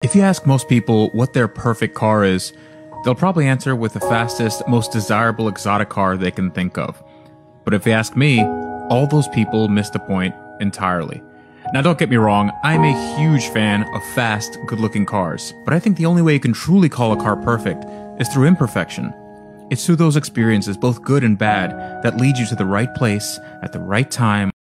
If you ask most people what their perfect car is, they'll probably answer with the fastest, most desirable exotic car they can think of. But if you ask me, all those people miss the point entirely. Now don't get me wrong, I'm a huge fan of fast, good-looking cars, but I think the only way you can truly call a car perfect is through imperfection. It's through those experiences, both good and bad, that lead you to the right place at the right time